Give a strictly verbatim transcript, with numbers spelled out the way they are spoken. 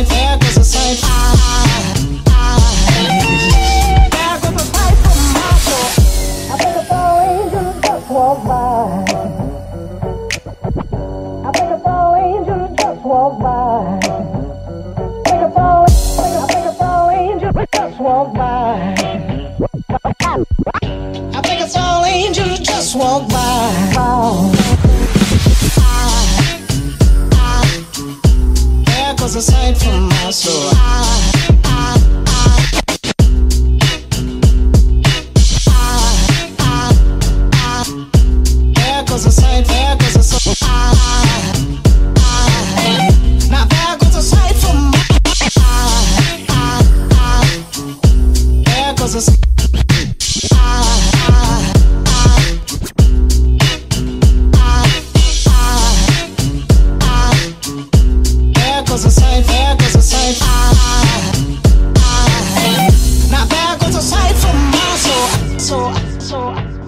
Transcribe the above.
sight, there goes a sight. Ah, ah, there goes a sight from my soul. I think a fallen angel just walked by. I think a fallen angel just walked by. I think a fallen, I think a fallen angel just walked by. I think a fallen angel just walked by. Oh. Was a sight from my soul. Ah, ah, ah. Ah, ah, ah. There goes a sight, there goes a sight. Ah, ah. Now there goes a sight from my ah, ah, ah. There goes a sight. Ah, ah, ah. There goes a sight, there goes a sight. Ah, ah. Now there goes a sight from my soul. So, so.